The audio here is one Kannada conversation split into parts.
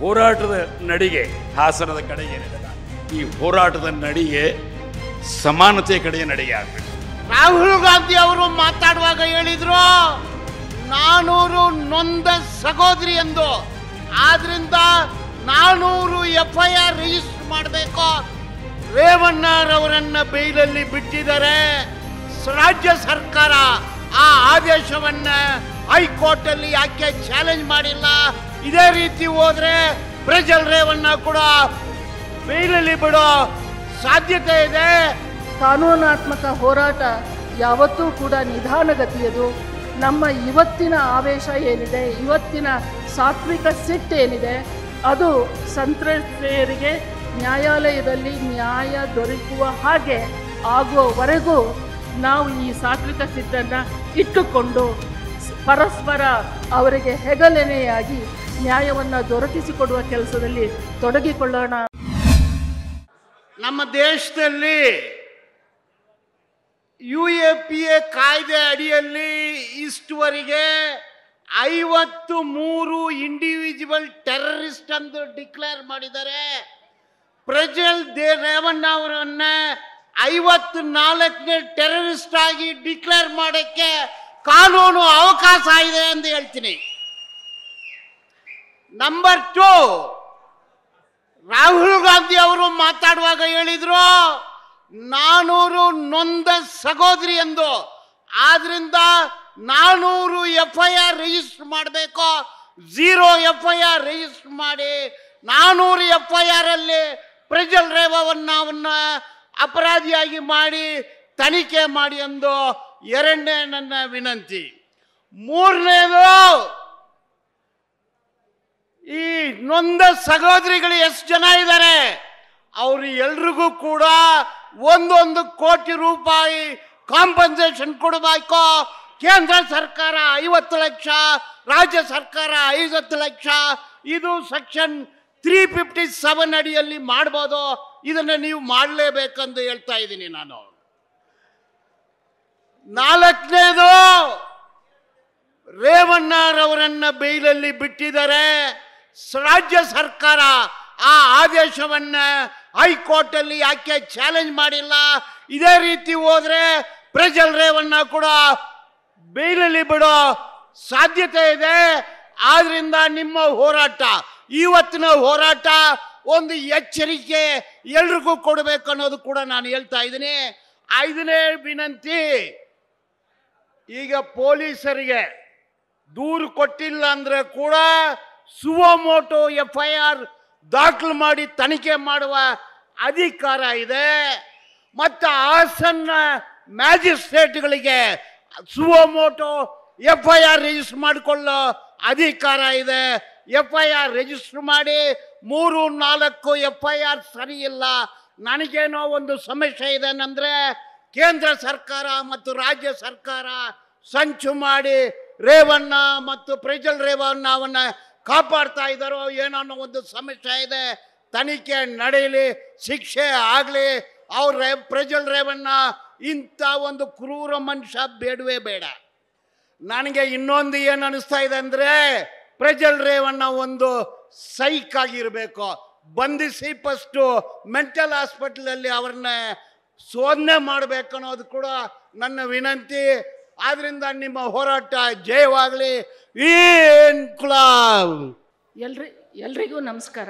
ಹೋರಾಟದ ನಡಿಗೆ ಹಾಸನದ ಕಡೆಗೆ ನಡೆದ ಈ ಹೋರಾಟದ ನಡಿಗೆ ಸಮಾನತೆ ಕಡೆಯ ನಡಿಗೆ ಆಗಬೇಕು. ರಾಹುಲ್ ಗಾಂಧಿ ಅವರು ಮಾತಾಡುವಾಗ ಹೇಳಿದ್ರು 400 ನೊಂದ ಸಹೋದರಿ ಎಂದು. ಆದ್ರಿಂದ 400 FIR ರಿಜಿಸ್ಟರ್ ಮಾಡಬೇಕು. ರೇವಣ್ಣರವರನ್ನ ಬೈಲಲ್ಲಿ ಬಿಟ್ಟಿದ್ದಾರೆ. ರಾಜ್ಯ ಸರ್ಕಾರ ಆ ಆದೇಶವನ್ನ ಹೈಕೋರ್ಟ್ ಅಲ್ಲಿ ಯಾಕೆ ಚಾಲೆಂಜ್ ಮಾಡಿಲ್ಲ? ಇದೇ ರೀತಿ ಹೋದ್ರೆ ಪ್ರಜ್ವಲ್ ರೇವಣ್ಣ ಕೂಡ ಬೈಲಲ್ಲಿ ಬಿಡೋ ಸಾಧ್ಯತೆ ಇದೆ. ಕಾನೂನಾತ್ಮಕ ಹೋರಾಟ ಯಾವತ್ತೂ ಕೂಡ ನಿಧಾನಗತಿಯದು. ನಮ್ಮ ಇವತ್ತಿನ ಆವೇಶ ಏನಿದೆ, ಇವತ್ತಿನ ಸಾತ್ವಿಕ ಸಿಟ್ಟೇನಿದೆ, ಅದು ಸಂತ್ರಸ್ತೆಯರಿಗೆ ನ್ಯಾಯಾಲಯದಲ್ಲಿ ನ್ಯಾಯ ದೊರಕುವ ಹಾಗೆ ಆಗುವವರೆಗೂ ನಾವು ಈ ಸಾತ್ವಿಕ ಸಿಟ್ಟನ್ನು ಇಟ್ಟುಕೊಂಡು ಪರಸ್ಪರ ಅವರಿಗೆ ಹೆಗಲೆನೆಯಾಗಿ ನ್ಯಾಯವನ್ನು ದೊರಕಿಸಿಕೊಡುವ ಕೆಲಸದಲ್ಲಿ ತೊಡಗಿಕೊಳ್ಳೋಣ. ನಮ್ಮ ದೇಶದಲ್ಲಿ UAPA ಕಾಯ್ದೆ ಅಡಿಯಲ್ಲಿ ಇಷ್ಟುವರೆಗೆ 53 ಇಂಡಿವಿಜುವಲ್ ಟೆರರಿಸ್ಟ್ ಎಂದು ಡಿಕ್ಲೇರ್ ಮಾಡಿದ್ದಾರೆ. ಪ್ರಜ್ವಲ್ ರೇವಣ್ಣ ಅವರನ್ನ 54ನೇ ಟೆರರಿಸ್ಟ್ ಆಗಿ ಡಿಕ್ಲೇರ್ ಮಾಡೋಕ್ಕೆ ಕಾನೂನು ಅವಕಾಶ ಇದೆ ಎಂದು ಹೇಳ್ತೀನಿ. ನಂಬರ್ 2, ರಾಹುಲ್ ಗಾಂಧಿ ಅವರು ಮಾತಾಡುವಾಗ ಹೇಳಿದ್ರು 400 ನೊಂದ ಸಹೋದರಿ ಎಂದು. ಆದ್ರಿಂದ 400 FIR ರಿಜಿಸ್ಟರ್ ಮಾಡಬೇಕು. 0 FIR ರಿಜಿಸ್ಟರ್ ಮಾಡಿ 400 FIR ಅಲ್ಲಿ ಪ್ರಜ್ವಲ್ ರೇವಣ್ಣವನ್ನ ಅಪರಾಧಿಯಾಗಿ ಮಾಡಿ ತನಿಖೆ ಮಾಡಿ ಎಂದು ಎರಡನೇ ನನ್ನ ವಿನಂತಿ. ಮೂರನೇದು, ಈ ನೊಂದ ಸಹೋದರಿಗಳು ಎಷ್ಟು ಜನ ಇದ್ದಾರೆ ಅವರು ಎಲ್ರಿಗೂ ಕೂಡ 1 ಕೋಟಿ ರೂಪಾಯಿ ಕಾಂಪನ್ಸೇಷನ್ ಕೊಡಬೇಕು. ಕೇಂದ್ರ ಸರ್ಕಾರ 50 ಲಕ್ಷ, ರಾಜ್ಯ ಸರ್ಕಾರ 50 ಲಕ್ಷ. ಇದು ಸೆಕ್ಷನ್ 357 ಅಡಿಯಲ್ಲಿ ಮಾಡ್ಬೋದು. ಇದನ್ನು ನೀವು ಮಾಡಲೇಬೇಕೆಂದು ಹೇಳ್ತಾ ಇದ್ದೀನಿ ನಾನು. 4ನೇದು, ರೇವಣ್ಣರವರನ್ನ ಬೈಲಲ್ಲಿ ಬಿಟ್ಟಿದ್ದಾರೆ. ರಾಜ್ಯ ಸರ್ಕಾರ ಆ ಆದೇಶವನ್ನ ಹೈಕೋರ್ಟ್ ಅಲ್ಲಿ ಯಾಕೆ ಚಾಲೆಂಜ್ ಮಾಡಿಲ್ಲ? ಇದೇ ರೀತಿ ಹೋದ್ರೆ ಪ್ರಜ್ವಲ್ ರೇವಣ್ಣ ಕೂಡ ಬೈಲಲ್ಲಿ ಬಿಡೋ ಸಾಧ್ಯತೆ ಇದೆ. ಆದ್ರಿಂದ ನಿಮ್ಮ ಹೋರಾಟ, ಇವತ್ತಿನ ಹೋರಾಟ ಒಂದು ಎಚ್ಚರಿಕೆ ಎಲ್ರಿಗೂ ಕೊಡಬೇಕು ಅನ್ನೋದು ಕೂಡ ನಾನು ಹೇಳ್ತಾ ಇದ್ದೀನಿ. 5ನೇ ವಿನಂತಿ, ಈಗ ಪೊಲೀಸರಿಗೆ ದೂರು ಕೊಟ್ಟಿಲ್ಲ ಅಂದ್ರೆ ಕೂಡ ಸುವೋಮೋಟೋ FIR ದಾಖಲು ಮಾಡಿ ತನಿಖೆ ಮಾಡುವ ಅಧಿಕಾರ ಇದೆ. ಮತ್ತು ಹಾಸನ ಮ್ಯಾಜಿಸ್ಟ್ರೇಟ್ಗಳಿಗೆ ಸುವೋಮೋಟೋ FIR ರಿಜಿಸ್ಟರ್ ಮಾಡಿಕೊಳ್ಳೋ ಅಧಿಕಾರ ಇದೆ. FIR ರಿಜಿಸ್ಟರ್ ಮಾಡಿ 3-4 FIR ಸರಿ ಇಲ್ಲ. ನನಗೇನೋ ಒಂದು ಸಮಸ್ಯೆ ಇದೆ ಅಂದರೆ ಕೇಂದ್ರ ಸರ್ಕಾರ ಮತ್ತು ರಾಜ್ಯ ಸರ್ಕಾರ ಸಂಚು ಮಾಡಿ ರೇವಣ್ಣ ಮತ್ತು ಪ್ರಜ್ವಲ್ ರೇವಣ್ಣವನ್ನ ಕಾಪಾಡ್ತಾ ಇದ್ದಾರೋ ಏನೋ ಅನ್ನೋ ಒಂದು ಸಮಸ್ಯೆ ಇದೆ. ತನಿಖೆ ನಡೆಯಲಿ, ಶಿಕ್ಷೆ ಆಗಲಿ. ಅವ್ರ ಪ್ರಜ್ವಲ್ ರೇವಣ್ಣ ಇಂಥ ಒಂದು ಕ್ರೂರ ಮನುಷ್ಯ ಬೇಡವೇ ಬೇಡ. ನನಗೆ ಇನ್ನೊಂದು ಏನು ಅನಿಸ್ತಾ ಇದೆ ಅಂದರೆ ಪ್ರಜ್ವಲ್ ರೇವಣ್ಣ ಒಂದು ಸೈಕ್ ಆಗಿರಬೇಕು. ಬಂಧಿಸಿ ಫಸ್ಟು ಮೆಂಟಲ್ ಹಾಸ್ಪಿಟಲಲ್ಲಿ ಅವ್ರನ್ನ ಶೋಧನೆ ಮಾಡಬೇಕು ಅನ್ನೋದು ಕೂಡ ನನ್ನ ವಿನಂತಿ. ಆದ್ರಿಂದ ನಿಮ್ಮ ಹೋರಾಟ ಜಯವಾಗಲಿ. ಎಲ್ರಿಗೂ ನಮಸ್ಕಾರ.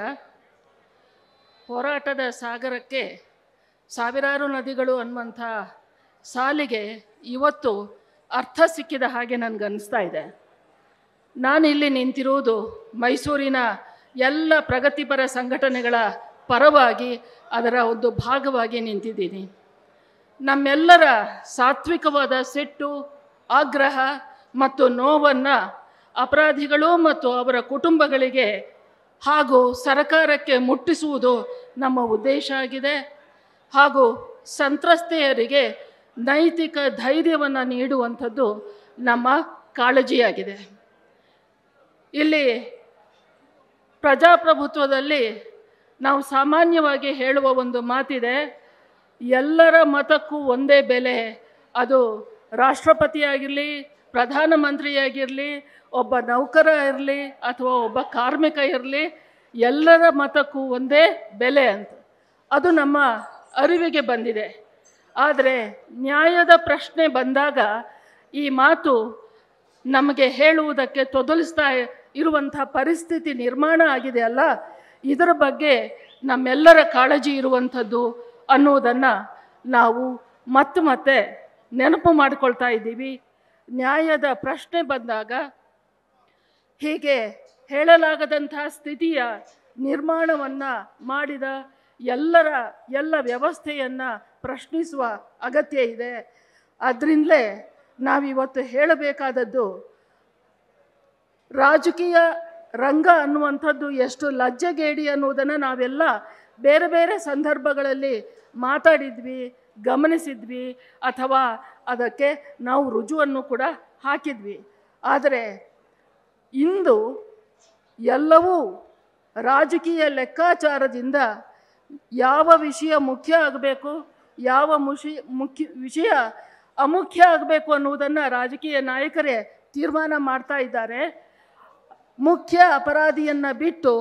ಹೋರಾಟದ ಸಾಗರಕ್ಕೆ ಸಾವಿರಾರು ನದಿಗಳು ಅನ್ನುವಂಥ ಸಾಲಿಗೆ ಇವತ್ತು ಅರ್ಥ ಸಿಕ್ಕಿದ ಹಾಗೆ ನನಗನ್ನಿಸ್ತಾ ಇದೆ. ನಾನಿಲ್ಲಿ ನಿಂತಿರುವುದು ಮೈಸೂರಿನ ಎಲ್ಲ ಪ್ರಗತಿಪರ ಸಂಘಟನೆಗಳ ಪರವಾಗಿ, ಅದರ ಒಂದು ಭಾಗವಾಗಿ ನಿಂತಿದ್ದೀನಿ. ನಮ್ಮೆಲ್ಲರ ಸಾತ್ವಿಕವಾದ ಸಿಟ್ಟು, ಆಗ್ರಹ ಮತ್ತು ನೋವನ್ನು ಅಪರಾಧಿಗಳು ಮತ್ತು ಅವರ ಕುಟುಂಬಗಳಿಗೆ ಹಾಗೂ ಸರ್ಕಾರಕ್ಕೆ ಮುಟ್ಟಿಸುವುದು ನಮ್ಮ ಉದ್ದೇಶ ಆಗಿದೆ. ಹಾಗೂ ಸಂತ್ರಸ್ತೆಯರಿಗೆ ನೈತಿಕ ಧೈರ್ಯವನ್ನು ನೀಡುವಂಥದ್ದು ನಮ್ಮ ಕಾಳಜಿಯಾಗಿದೆ. ಇಲ್ಲಿ ಪ್ರಜಾಪ್ರಭುತ್ವದಲ್ಲಿ ನಾವು ಸಾಮಾನ್ಯವಾಗಿ ಹೇಳುವ ಒಂದು ಮಾತಿದೆ, ಎಲ್ಲರ ಮತಕ್ಕೂ ಒಂದೇ ಬೆಲೆ. ಅದು ರಾಷ್ಟ್ರಪತಿಯಾಗಿರಲಿ, ಪ್ರಧಾನಮಂತ್ರಿಯಾಗಿರಲಿ, ಒಬ್ಬ ನೌಕರ ಇರಲಿ ಅಥವಾ ಒಬ್ಬ ಕಾರ್ಮಿಕ ಇರಲಿ, ಎಲ್ಲರ ಮತಕ್ಕೂ ಒಂದೇ ಬೆಲೆ ಅಂತ. ಅದು ನಮ್ಮ ಅರಿವಿಗೆ ಬಂದಿದೆ. ಆದರೆ ನ್ಯಾಯದ ಪ್ರಶ್ನೆ ಬಂದಾಗ ಈ ಮಾತು ನಮಗೆ ಹೇಳುವುದಕ್ಕೆ ತೊದಲಿಸ್ತಾ ಇರುವಂಥ ಪರಿಸ್ಥಿತಿ ನಿರ್ಮಾಣ ಆಗಿದೆ ಅಲ್ಲ, ಇದರ ಬಗ್ಗೆ ನಮ್ಮೆಲ್ಲರ ಕಾಳಜಿ ಇರುವಂಥದ್ದು ಅನ್ನುವುದನ್ನು ನಾವು ಮತ್ತೆ ನೆನಪು ಮಾಡಿಕೊಳ್ತಾ ಇದ್ದೀವಿ. ನ್ಯಾಯದ ಪ್ರಶ್ನೆ ಬಂದಾಗ ಹೀಗೆ ಹೇಳಲಾಗದಂತಹ ಸ್ಥಿತಿಯ ನಿರ್ಮಾಣವನ್ನು ಮಾಡಿದ ಎಲ್ಲ ವ್ಯವಸ್ಥೆಯನ್ನು ಪ್ರಶ್ನಿಸುವ ಅಗತ್ಯ ಇದೆ. ಅದರಿಂದಲೇ ನಾವಿವತ್ತು ಹೇಳಬೇಕಾದದ್ದು, ರಾಜಕೀಯ ರಂಗ ಅನ್ನುವಂಥದ್ದು ಎಷ್ಟು ಲಜ್ಜೆಗೇಡಿ ಅನ್ನುವುದನ್ನು ನಾವೆಲ್ಲ ಬೇರೆ ಬೇರೆ ಸಂದರ್ಭಗಳಲ್ಲಿ ಮಾತಾಡಿದ್ವಿ, ಗಮನಿಸಿದ್ವಿ, ಅಥವಾ ಅದಕ್ಕೆ ನಾವು ರುಜುವನ್ನು ಕೂಡ ಹಾಕಿದ್ವಿ. ಆದರೆ ಇಂದು ಎಲ್ಲವೂ ರಾಜಕೀಯ ಲೆಕ್ಕಾಚಾರದಿಂದ ಯಾವ ವಿಷಯ ಮುಖ್ಯ ಆಗಬೇಕು, ಯಾವ ವಿಷಯ ಅಮುಖ್ಯ ಆಗಬೇಕು ಅನ್ನುವುದನ್ನು ರಾಜಕೀಯ ನಾಯಕರೇ ತೀರ್ಮಾನ ಮಾಡ್ತಾ ಇದ್ದಾರೆ. ಮುಖ್ಯ ಅಪರಾಧಿಯನ್ನು ಬಿಟ್ಟು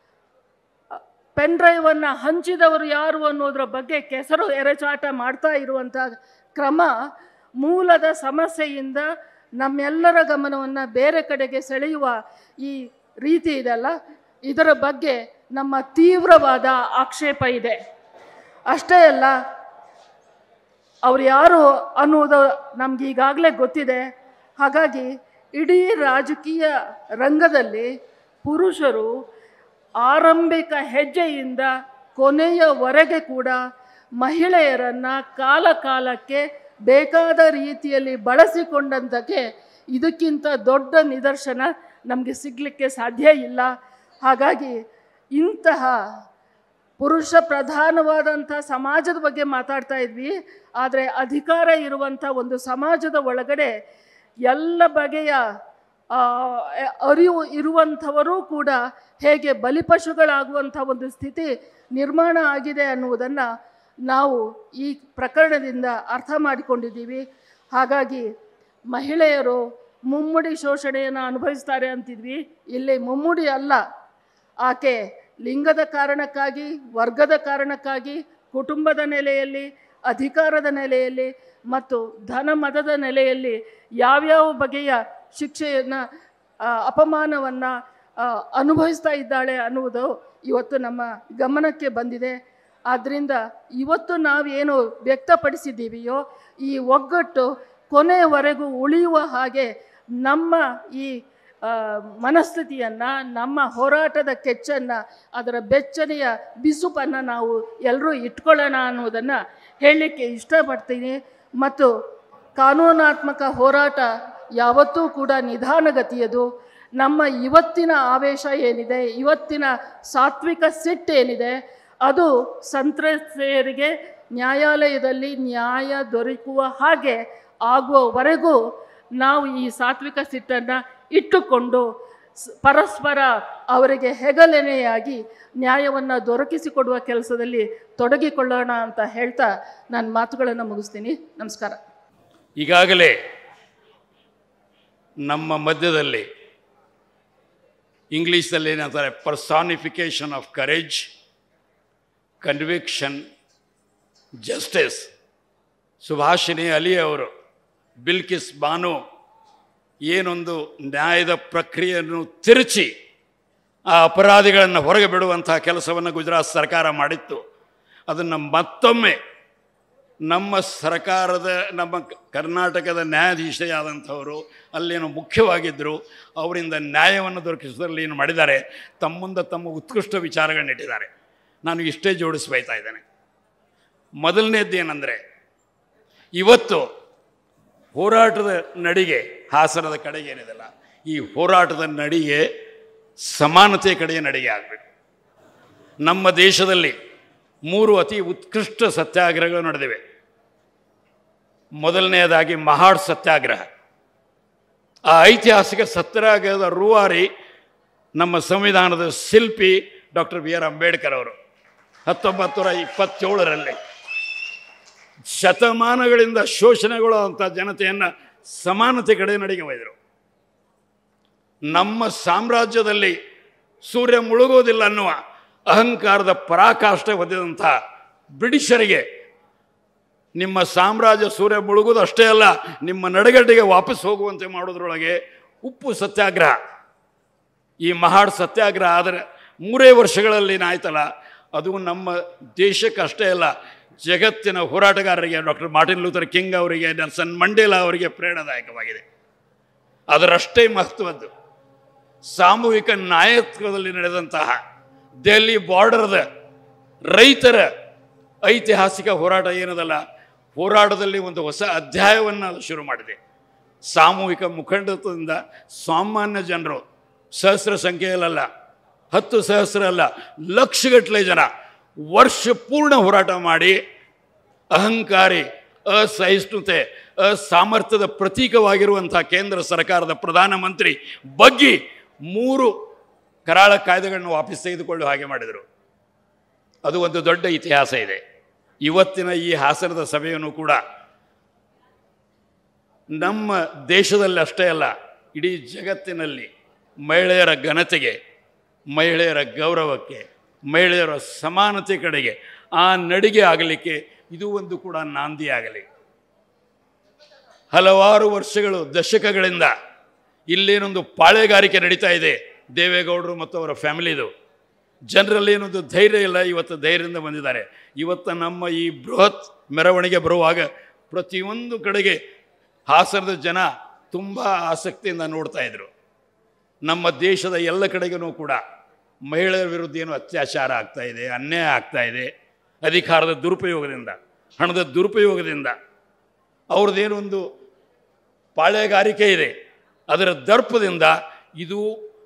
ಪೆನ್ ಡ್ರೈವನ್ನು ಹಂಚಿದವರು ಯಾರು ಅನ್ನೋದ್ರ ಬಗ್ಗೆ ಕೆಸರು ಎರಚಾಟ ಮಾಡ್ತಾ ಇರುವಂಥ ಕ್ರಮ ಮೂಲದ ಸಮಸ್ಯೆಯಿಂದ ನಮ್ಮೆಲ್ಲರ ಗಮನವನ್ನು ಬೇರೆ ಕಡೆಗೆ ಸೆಳೆಯುವ ಈ ರೀತಿ ಇದೆಲ್ಲ, ಇದರ ಬಗ್ಗೆ ನಮ್ಮ ತೀವ್ರವಾದ ಆಕ್ಷೇಪ ಇದೆ. ಅಷ್ಟೇ ಅಲ್ಲ, ಅವ್ರು ಯಾರು ಅನ್ನುವುದು ನಮ್ಗೆ ಈಗಾಗಲೇ ಗೊತ್ತಿದೆ. ಹಾಗಾಗಿ ಇಡೀ ರಾಜಕೀಯ ರಂಗದಲ್ಲಿ ಪುರುಷರು ಆರಂಭಿಕ ಹೆಜ್ಜೆಯಿಂದ ಕೊನೆಯವರೆಗೆ ಕೂಡ ಮಹಿಳೆಯರನ್ನು ಕಾಲಕ್ಕೆ ಬೇಕಾದ ರೀತಿಯಲ್ಲಿ ಬಳಸಿಕೊಂಡಂತಕ್ಕೆ ಇದಕ್ಕಿಂತ ದೊಡ್ಡ ನಿದರ್ಶನ ನಮಗೆ ಸಿಗಲಿಕ್ಕೆ ಸಾಧ್ಯ ಇಲ್ಲ. ಹಾಗಾಗಿ ಇಂತಹ ಪುರುಷ ಪ್ರಧಾನವಾದಂಥ ಸಮಾಜದ ಬಗ್ಗೆ ಮಾತಾಡ್ತಾ ಇದ್ವಿ. ಆದರೆ ಅಧಿಕಾರ ಇರುವಂಥ ಒಂದು ಸಮಾಜದ ಒಳಗಡೆ ಎಲ್ಲ ಬಗೆಯ ಅರಿವು ಇರುವಂಥವರೂ ಕೂಡ ಹೇಗೆ ಬಲಿಪಶುಗಳಾಗುವಂಥ ಒಂದು ಸ್ಥಿತಿ ನಿರ್ಮಾಣ ಆಗಿದೆ ಅನ್ನುವುದನ್ನು ನಾವು ಈ ಪ್ರಕರಣದಿಂದ ಅರ್ಥ ಮಾಡಿಕೊಂಡಿದ್ದೀವಿ. ಹಾಗಾಗಿ ಮಹಿಳೆಯರು ಮುಮ್ಮಡಿ ಶೋಷಣೆಯನ್ನು ಅನುಭವಿಸ್ತಾರೆ ಅಂತಿದ್ವಿ. ಇಲ್ಲಿ ಮುಮ್ಮಡಿ ಅಲ್ಲ, ಆಕೆ ಲಿಂಗದ ಕಾರಣಕ್ಕಾಗಿ, ವರ್ಗದ ಕಾರಣಕ್ಕಾಗಿ, ಕುಟುಂಬದ ನೆಲೆಯಲ್ಲಿ, ಅಧಿಕಾರದ ನೆಲೆಯಲ್ಲಿ ಮತ್ತು ಧನಮದದ ನೆಲೆಯಲ್ಲಿ ಯಾವ್ಯಾವ ಬಗೆಯ ಶಿಕ್ಷೆಯನ್ನು, ಅಪಮಾನವನ್ನು ಅನುಭವಿಸ್ತಾ ಇದ್ದಾಳೆ ಅನ್ನುವುದು ಇವತ್ತು ನಮ್ಮ ಗಮನಕ್ಕೆ ಬಂದಿದೆ. ಆದ್ದರಿಂದ ಇವತ್ತು ನಾವೇನು ವ್ಯಕ್ತಪಡಿಸಿದ್ದೀವಿಯೋ ಈ ಒಗ್ಗಟ್ಟು ಕೊನೆಯವರೆಗೂ ಉಳಿಯುವ ಹಾಗೆ ನಮ್ಮ ಈ ಮನಸ್ಥಿತಿಯನ್ನು, ನಮ್ಮ ಹೋರಾಟದ ಕೆಚ್ಚನ್ನು, ಅದರ ಬೆಚ್ಚನೆಯ ಬಿಸುಪನ್ನು ನಾವು ಎಲ್ಲರೂ ಇಟ್ಕೊಳ್ಳೋಣ ಅನ್ನೋದನ್ನು ಹೇಳಲಿಕ್ಕೆ ಇಷ್ಟಪಡ್ತೀನಿ. ಮತ್ತು ಕಾನೂನಾತ್ಮಕ ಹೋರಾಟ ಯಾವತ್ತೂ ಕೂಡ ನಿಧಾನಗತಿಯದು. ನಮ್ಮ ಇವತ್ತಿನ ಆವೇಶ ಏನಿದೆ, ಇವತ್ತಿನ ಸಾತ್ವಿಕ ಸಿಟ್ಟೇನಿದೆ, ಅದು ಸಂತ್ರಸ್ತೆಯರಿಗೆ ನ್ಯಾಯಾಲಯದಲ್ಲಿ ನ್ಯಾಯ ದೊರಕುವ ಹಾಗೆ ಆಗುವವರೆಗೂ ನಾವು ಈ ಸಾತ್ವಿಕ ಸಿಟ್ಟನ್ನು ಇಟ್ಟುಕೊಂಡು ಪರಸ್ಪರ ಅವರಿಗೆ ಹೆಗಲೆನೆಯಾಗಿ ನ್ಯಾಯವನ್ನು ದೊರಕಿಸಿಕೊಡುವ ಕೆಲಸದಲ್ಲಿ ತೊಡಗಿಕೊಳ್ಳೋಣ ಅಂತ ಹೇಳ್ತಾ ನಾನು ಮಾತುಗಳನ್ನು ಮುಗಿಸ್ತೀನಿ. ನಮಸ್ಕಾರ. ಈಗಾಗಲೇ ನಮ್ಮ ಮಧ್ಯದಲ್ಲಿ ಇಂಗ್ಲೀಷಲ್ಲಿ ಏನಂತಾರೆ, personification of courage, conviction, justice, Subhashini Ali ಅವರು, ಬಿಲ್ಕಿಸ್ ಬಾನು ಏನೊಂದು ನ್ಯಾಯದ ಪ್ರಕ್ರಿಯೆಯನ್ನು ತಿರುಚಿ ಆ ಅಪರಾಧಿಗಳನ್ನು ಹೊರಗೆ ಬಿಡುವಂತಹ ಕೆಲಸವನ್ನು ಗುಜರಾತ್ ಸರ್ಕಾರ ಮಾಡಿತ್ತು. ಅದನ್ನು ಮತ್ತೊಮ್ಮೆ ನಮ್ಮ ಸರ್ಕಾರದ, ನಮ್ಮ ಕರ್ನಾಟಕದ ನ್ಯಾಯಾಧೀಶರಾದಂಥವರು ಅಲ್ಲೇನು ಮುಖ್ಯವಾಗಿದ್ದರು, ಅವರಿಂದ ನ್ಯಾಯವನ್ನು ದೊರಕಿಸುವುದರಲ್ಲಿ ಏನು ಮಾಡಿದ್ದಾರೆ, ತಮ್ಮ ಮುಂದೆ ತಮ್ಮ ಉತ್ಕೃಷ್ಟ ವಿಚಾರಗಳನ್ನಿಟ್ಟಿದ್ದಾರೆ. ನಾನು ಇಷ್ಟೇ ಜೋಡಿಸಿ ಬಯತಾ ಇದ್ದೇನೆ. ಮೊದಲನೇದ್ದೇನೆಂದರೆ, ಇವತ್ತು ಹೋರಾಟದ ನಡಿಗೆ ಹಾಸನದ ಕಡೆಗೆ ಏನಿದೆಲ್ಲ, ಈ ಹೋರಾಟದ ನಡಿಗೆ ಸಮಾನತೆ ಕಡೆಯ ನಡಿಗೆ ಆಗಬೇಕು. ನಮ್ಮ ದೇಶದಲ್ಲಿ 3 ಅತಿ ಉತ್ಕೃಷ್ಟ ಸತ್ಯಾಗ್ರಹಗಳು ನಡೆದಿವೆ. ಮೊದಲನೆಯದಾಗಿ ಮಹಾಡ್ ಸತ್ಯಾಗ್ರಹ. ಆ ಐತಿಹಾಸಿಕ ಸತ್ಯಾಗ್ರಹದ ರೂವಾರಿ ನಮ್ಮ ಸಂವಿಧಾನದ ಶಿಲ್ಪಿ ಡಾಕ್ಟರ್ ಬಿ ಆರ್ ಅಂಬೇಡ್ಕರ್ ಅವರು 1927ರಲ್ಲಿ ಶತಮಾನಗಳಿಂದ ಶೋಷಣೆಗೊಳ್ಳುವಂಥ ಜನತೆಯನ್ನು ಸಮಾನತೆ ಕಡೆ ನಡಿಗೆ ಒಯ್ದರು. ನಮ್ಮ ಸಾಮ್ರಾಜ್ಯದಲ್ಲಿ ಸೂರ್ಯ ಮುಳುಗೋದಿಲ್ಲ ಅನ್ನುವ ಅಹಂಕಾರದ ಪರಾಕಾಷ್ಠೆ ಹೊಂದಿದಂಥ ಬ್ರಿಟಿಷರಿಗೆ ನಿಮ್ಮ ಸಾಮ್ರಾಜ್ಯ ಸೂರ್ಯ ಮುಳುಗೋದು ಅಷ್ಟೇ ಅಲ್ಲ, ನಿಮ್ಮ ನಡುಗಡ್ಡೆಗೆ ವಾಪಸ್ ಹೋಗುವಂತೆ ಮಾಡೋದ್ರೊಳಗೆ ಉಪ್ಪು ಸತ್ಯಾಗ್ರಹ, ಈ ಮಹಾಡ್ ಸತ್ಯಾಗ್ರಹ ಆದರೆ 3 ವರ್ಷಗಳಲ್ಲಿ ಏನಾಯ್ತಲ್ಲ, ಅದು ನಮ್ಮ ದೇಶಕ್ಕೆ ಅಷ್ಟೇ ಅಲ್ಲ, ಜಗತ್ತಿನ ಹೋರಾಟಗಾರರಿಗೆ ಡಾಕ್ಟರ್ ಮಾರ್ಟಿನ್ ಲೂಥರ್ ಕಿಂಗ್ ಅವರಿಗೆ, ನೆಲ್ಸನ್ ಮಂಡೇಲಾ ಅವರಿಗೆ ಪ್ರೇರಣಾದಾಯಕವಾಗಿದೆ. ಅದರಷ್ಟೇ ಮಹತ್ವದ್ದು ಸಾಮೂಹಿಕ ನಾಯಕತ್ವದಲ್ಲಿ ನಡೆದಂತಹ ದೆಹಲಿ ಬಾರ್ಡರ್ದ ರೈತರ ಐತಿಹಾಸಿಕ ಹೋರಾಟ ಏನದಲ್ಲ, ಹೋರಾಟದಲ್ಲಿ ಒಂದು ಹೊಸ ಅಧ್ಯಾಯವನ್ನು ಅದು ಶುರು ಮಾಡಿದೆ. ಸಾಮೂಹಿಕ ಮುಖಂಡತ್ವದಿಂದ ಸಾಮಾನ್ಯ ಜನರು ಸಹಸ್ರ ಸಂಖ್ಯೆಯಲ್ಲ, 10 ಸಹಸ್ರ ಅಲ್ಲ, ಲಕ್ಷಗಟ್ಟಲೆ ಜನ ವರ್ಷ ಪೂರ್ಣ ಹೋರಾಟ ಮಾಡಿ ಅಹಂಕಾರಿ, ಅಸಹಿಷ್ಣುತೆ, ಅಸಾಮರ್ಥ್ಯದ ಪ್ರತೀಕವಾಗಿರುವಂಥ ಕೇಂದ್ರ ಸರ್ಕಾರದ ಪ್ರಧಾನಮಂತ್ರಿ ಬಗ್ಗಿ 3 ಕರಾಳ ಕಾಯ್ದೆಗಳನ್ನು ವಾಪಸ್ ತೆಗೆದುಕೊಳ್ಳುವ ಹಾಗೆ ಮಾಡಿದರು. ಅದು ಒಂದು ದೊಡ್ಡ ಇತಿಹಾಸ ಇದೆ. ಇವತ್ತಿನ ಈ ಹಾಸನದ ಸಭೆಯನ್ನು ಕೂಡ ನಮ್ಮ ದೇಶದಲ್ಲಿ ಅಷ್ಟೇ ಅಲ್ಲ, ಇಡೀ ಜಗತ್ತಿನಲ್ಲಿ ಮಹಿಳೆಯರ ಘನತೆಗೆ, ಮಹಿಳೆಯರ ಗೌರವಕ್ಕೆ, ಮಹಿಳೆಯರ ಸಮಾನತೆ ಕಡೆಗೆ ಆ ನಡಿಗೆ ಆಗಲಿಕ್ಕೆ ಇದು ಒಂದು ಕೂಡ ನಾಂದಿ ಆಗಲಿ. ಹಲವಾರು ವರ್ಷಗಳು, ದಶಕಗಳಿಂದ ಇಲ್ಲೇನೊಂದು ಪಾಳೆಗಾರಿಕೆ ನಡೀತಾ ಇದೆ ದೇವೇಗೌಡರು ಮತ್ತು ಅವರ ಫ್ಯಾಮಿಲಿದು. ಜನರಲ್ಲಿ ಏನೊಂದು ಧೈರ್ಯ ಇಲ್ಲ, ಇವತ್ತು ಧೈರ್ಯದಿಂದ ಬಂದಿದ್ದಾರೆ. ಇವತ್ತು ನಮ್ಮ ಈ ಬೃಹತ್ ಮೆರವಣಿಗೆ ಬರುವಾಗ ಪ್ರತಿಯೊಂದು ಕಡೆಗೆ ಹಾಸನದ ಜನ ತುಂಬ ಆಸಕ್ತಿಯಿಂದ ನೋಡ್ತಾ ಇದ್ರು. ನಮ್ಮ ದೇಶದ ಎಲ್ಲ ಕಡೆಗೂ ಕೂಡ ಮಹಿಳೆಯರ ವಿರುದ್ಧ ಏನು ಅತ್ಯಾಚಾರ ಆಗ್ತಾ ಇದೆ, ಅನ್ಯಾಯ ಆಗ್ತಾ ಇದೆ, ಅಧಿಕಾರದ ದುರುಪಯೋಗದಿಂದ, ಹಣದ ದುರುಪಯೋಗದಿಂದ, ಅವ್ರದ್ದೇನೊಂದು ಪಾಳೆಗಾರಿಕೆ ಇದೆ, ಅದರ ದರ್ಪದಿಂದ ಇದು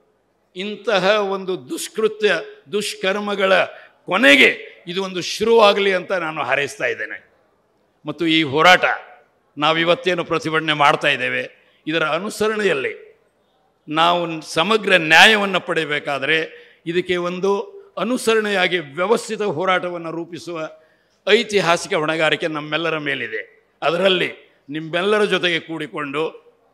ಇಂತಹ ಒಂದು ದುಷ್ಕೃತ್ಯ, ದುಷ್ಕರ್ಮಗಳ ಕೊನೆಗೆ ಇದು ಒಂದು ಶುರುವಾಗಲಿ ಅಂತ ನಾನು ಹಾರೈಸ್ತಾ ಇದ್ದೇನೆ. ಮತ್ತು ಈ ಹೋರಾಟ ನಾವಿವತ್ತೇನು ಪ್ರತಿಭಟನೆ ಮಾಡ್ತಾ ಇದ್ದೇವೆ, ಇದರ ಅನುಸರಣೆಯಲ್ಲಿ ನಾವು ಸಮಗ್ರ ನ್ಯಾಯವನ್ನು ಪಡೆಯಬೇಕಾದರೆ ಇದಕ್ಕೆ ಒಂದು ಅನುಸರಣೆಯಾಗಿ ವ್ಯವಸ್ಥಿತ ಹೋರಾಟವನ್ನು ರೂಪಿಸುವ ಐತಿಹಾಸಿಕ ಹೊಣೆಗಾರಿಕೆ ನಮ್ಮೆಲ್ಲರ ಮೇಲಿದೆ. ಅದರಲ್ಲಿ ನಿಮ್ಮೆಲ್ಲರ ಜೊತೆಗೆ ಕೂಡಿಕೊಂಡು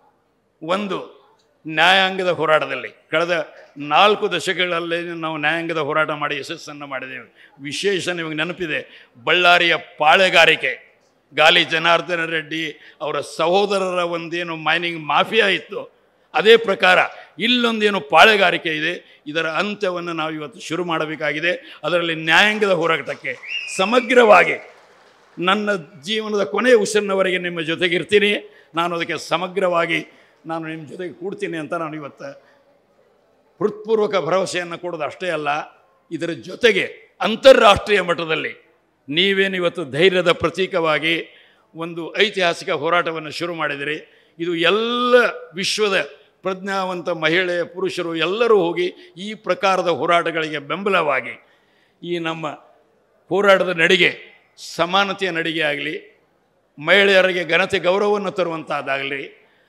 ಒಂದು ನ್ಯಾಯಾಂಗದ ಹೋರಾಟದಲ್ಲಿ ಕಳೆದ 4 ದಶಕಗಳಲ್ಲಿ ನಾವು ನ್ಯಾಯಾಂಗದ ಹೋರಾಟ ಮಾಡಿ ಯಶಸ್ಸನ್ನು ಮಾಡಿದ್ದೇವೆ. ವಿಶೇಷ ನಿಮಗೆ ನೆನಪಿದೆ, ಬಳ್ಳಾರಿಯ ಪಾಳೆಗಾರಿಕೆ, ಗಾಲಿ ಜನಾರ್ದನ ರೆಡ್ಡಿ ಅವರ ಸಹೋದರರ ಒಂದೇನು ಮೈನಿಂಗ್ ಮಾಫಿಯಾ ಇತ್ತು, ಅದೇ ಪ್ರಕಾರ ಇಲ್ಲೊಂದೇನು ಪಾಳೆಗಾರಿಕೆ ಇದೆ. ಇದರ ಅಂತ್ಯವನ್ನು ನಾವು ಇವತ್ತು ಶುರು ಮಾಡಬೇಕಾಗಿದೆ. ಅದರಲ್ಲಿ ನ್ಯಾಯಾಂಗದ ಹೋರಾಟಕ್ಕೆ ಸಮಗ್ರವಾಗಿ ನನ್ನ ಜೀವನದ ಕೊನೆಯ ಉಸಿರಿನವರೆಗೆ ನಿಮ್ಮ ಜೊತೆಗಿರ್ತೀನಿ. ನಾನು ಅದಕ್ಕೆ ಸಮಗ್ರವಾಗಿ ನಾನು ನಿಮ್ಮ ಜೊತೆಗೆ ಕೂಡ್ತೀನಿ ಅಂತ ನಾನು ಇವತ್ತು ಹೃತ್ಪೂರ್ವಕ ಭರವಸೆಯನ್ನು ಕೊಡೋದು ಅಷ್ಟೇ ಅಲ್ಲ, ಇದರ ಜೊತೆಗೆ ಅಂತಾರಾಷ್ಟ್ರೀಯ ಮಟ್ಟದಲ್ಲಿ ನೀವೇನು ಇವತ್ತು ಧೈರ್ಯದ ಪ್ರತೀಕವಾಗಿ ಒಂದು ಐತಿಹಾಸಿಕ ಹೋರಾಟವನ್ನು ಶುರು ಮಾಡಿದಿರಿ. ಇದು ಎಲ್ಲ ವಿಶ್ವದ ಪ್ರಜ್ಞಾವಂತ ಮಹಿಳೆ, ಪುರುಷರು ಎಲ್ಲರೂ ಹೋಗಿ ಈ ಪ್ರಕಾರದ ಹೋರಾಟಗಳಿಗೆ ಬೆಂಬಲವಾಗಿ ಈ ನಮ್ಮ ಹೋರಾಟದ ನಡಿಗೆ ಸಮಾನತೆಯ ನಡಿಗೆ ಆಗಲಿ, ಮಹಿಳೆಯರಿಗೆ ಘನತೆ ಗೌರವವನ್ನು ತರುವಂಥದ್ದಾಗಲಿ,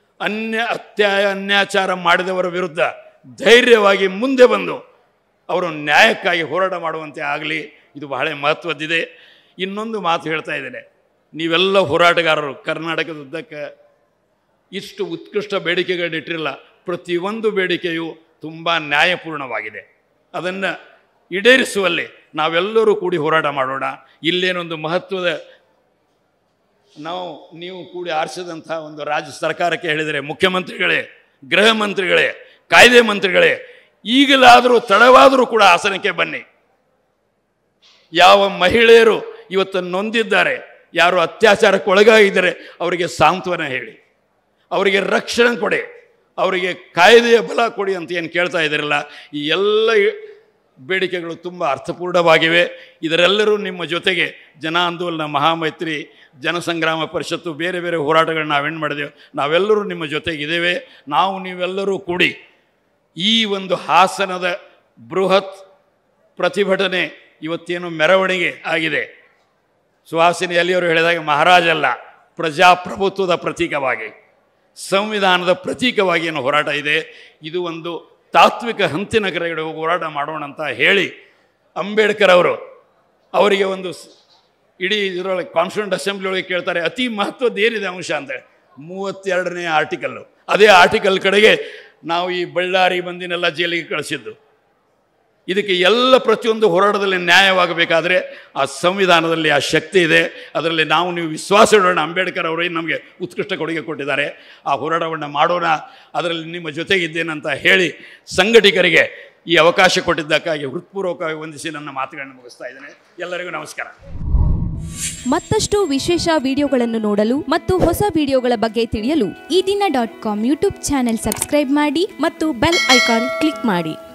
ಅನ್ಯಾಚಾರ ಮಾಡಿದವರ ವಿರುದ್ಧ ಧೈರ್ಯವಾಗಿ ಮುಂದೆ ಬಂದು ಅವರು ನ್ಯಾಯಕ್ಕಾಗಿ ಹೋರಾಟ ಮಾಡುವಂತೆ ಆಗಲಿ. ಇದು ಬಹಳ ಮಹತ್ವದ್ದಿದೆ. ಇನ್ನೊಂದು ಮಾತು ಹೇಳ್ತಾ ಇದ್ದೇನೆ, ನೀವೆಲ್ಲ ಹೋರಾಟಗಾರರು ಕರ್ನಾಟಕದ ಉದ್ದಕ್ಕೆ ಇಷ್ಟು ಉತ್ಕೃಷ್ಟ ಬೇಡಿಕೆಗಳನ್ನಿಟ್ಟಿರಲ್ಲ. ಪ್ರತಿಯೊಂದು ಬೇಡಿಕೆಯು ತುಂಬ ನ್ಯಾಯಪೂರ್ಣವಾಗಿದೆ. ಅದನ್ನು ಈಡೇರಿಸುವಲ್ಲಿ ನಾವೆಲ್ಲರೂ ಕೂಡಿ ಹೋರಾಟ ಮಾಡೋಣ. ಇಲ್ಲೇನೊಂದು ಮಹತ್ವದ ನೀವು ಕೂಡಿ ಆರಿಸಿದಂಥ ಒಂದು ರಾಜ್ಯ ಸರ್ಕಾರಕ್ಕೆ ಹೇಳಿದರೆ, ಮುಖ್ಯಮಂತ್ರಿಗಳೇ, ಗೃಹ ಮಂತ್ರಿಗಳೇ, ಕಾಯ್ದೆ ಮಂತ್ರಿಗಳೇ, ಈಗಲಾದರೂ ತಡವಾದರೂ ಕೂಡ ಹಾಸನಕ್ಕೆ ಬನ್ನಿ. ಯಾವ ಮಹಿಳೆಯರು ಇವತ್ತು ನೊಂದಿದ್ದಾರೆ, ಯಾರು ಅತ್ಯಾಚಾರಕ್ಕೆ ಒಳಗಾಗಿದ್ದಾರೆ, ಅವರಿಗೆ ಸಾಂತ್ವನ ಹೇಳಿ, ಅವರಿಗೆ ರಕ್ಷಣೆ ಕೊಡಿ, ಅವರಿಗೆ ಕಾಯ್ದೆಯ ಬಲ ಕೊಡಿ ಅಂತ ಏನು ಕೇಳ್ತಾ ಇದ್ದೀರಲ್ಲ, ಈ ಎಲ್ಲ ಬೇಡಿಕೆಗಳು ತುಂಬ ಅರ್ಥಪೂರ್ಣವಾಗಿವೆ. ಇದರೆಲ್ಲರೂ ನಿಮ್ಮ ಜೊತೆಗೆ ಜನ ಆಂದೋಲನ, ಮಹಾಮೈತ್ರಿ, ಜನಸಂಗ್ರಾಮ ಪರಿಷತ್ತು, ಬೇರೆ ಬೇರೆ ಹೋರಾಟಗಳನ್ನ ನಾವೇನು ಮಾಡಿದೆವು, ನಾವೆಲ್ಲರೂ ನಿಮ್ಮ ಜೊತೆಗಿದ್ದೇವೆ. ನೀವೆಲ್ಲರೂ ಕೂಡಿ ಈ ಒಂದು ಹಾಸನದ ಬೃಹತ್ ಪ್ರತಿಭಟನೆ ಇವತ್ತೇನು ಮೆರವಣಿಗೆ ಆಗಿದೆ, ಸುಹಾಸಿನಿ ಅಲಿಯವರು ಹೇಳಿದಾಗ ಮಹಾರಾಜಲ್ಲ, ಪ್ರಜಾಪ್ರಭುತ್ವದ ಪ್ರತೀಕವಾಗಿ, ಸಂವಿಧಾನದ ಪ್ರತೀಕವಾಗಿ ಏನು ಹೋರಾಟ ಇದೆ, ಇದು ಒಂದು ತಾತ್ವಿಕ ಹಂತಿನ ಕಡೆಗೆ ಹೋರಾಟ ಮಾಡೋಣ ಅಂತ ಹೇಳಿ ಅಂಬೇಡ್ಕರ್ ಅವರಿಗೆ ಒಂದು ಇಡೀ ಇದರೊಳಗೆ ಕಾನ್ಸ್ಟಿಟ್ಯೂಂಟ್ ಅಸೆಂಬ್ಲಿ ಒಳಗೆ ಕೇಳ್ತಾರೆ, ಅತಿ ಮಹತ್ವದ್ದು ಏನಿದೆ ಅಂಶ ಅಂತೇಳಿ 32ನೇ ಆರ್ಟಿಕಲ್ಲು. ಅದೇ ಆರ್ಟಿಕಲ್ ಕಡೆಗೆ ನಾವು ಈ ಬಳ್ಳಾರಿ ಮಂದಿನೆಲ್ಲ ಜೈಲಿಗೆ ಕಳಿಸಿದ್ದು. ಇದಕ್ಕೆ ಎಲ್ಲ ಪ್ರತಿಯೊಂದು ಹೋರಾಟದಲ್ಲಿ ನ್ಯಾಯವಾಗಬೇಕಾದ್ರೆ ಆ ಸಂವಿಧಾನದಲ್ಲಿ ಆ ಶಕ್ತಿ ಇದೆ. ಅದರಲ್ಲಿ ನಾವು ನೀವು ವಿಶ್ವಾಸ ಇಡೋಣ. ಅಂಬೇಡ್ಕರ್ ಅವರು ನಮಗೆ ಉತ್ಕೃಷ್ಟ ಕೊಡುಗೆ ಕೊಟ್ಟಿದ್ದಾರೆ. ಆ ಹೋರಾಟವನ್ನು ಮಾಡೋಣ, ಅದರಲ್ಲಿ ನಿಮ್ಮ ಜೊತೆಗಿದ್ದೇನಂತ ಹೇಳಿ ಸಂಘಟಕರಿಗೆ ಈ ಅವಕಾಶ ಕೊಟ್ಟಿದ್ದಕ್ಕಾಗಿ ಹೃತ್ಪೂರ್ವಕವಾಗಿ ವಂದಿಸಿ ನನ್ನ ಮಾತುಗಳನ್ನು ಮುಗಿಸ್ತಾ ಇದ್ದೇನೆ. ಎಲ್ಲರಿಗೂ ನಮಸ್ಕಾರ. ಮತ್ತಷ್ಟು ವಿಶೇಷ ವಿಡಿಯೋಗಳನ್ನು ನೋಡಲು ಮತ್ತು ಹೊಸ ವಿಡಿಯೋಗಳ ಬಗ್ಗೆ ತಿಳಿಯಲು ಈ ದಿನ .com ಯೂಟ್ಯೂಬ್ ಚಾನೆಲ್ ಸಬ್ಸ್ಕ್ರೈಬ್ ಮಾಡಿ ಮತ್ತು ಬೆಲ್ ಐಕಾನ್ ಕ್ಲಿಕ್ ಮಾಡಿ.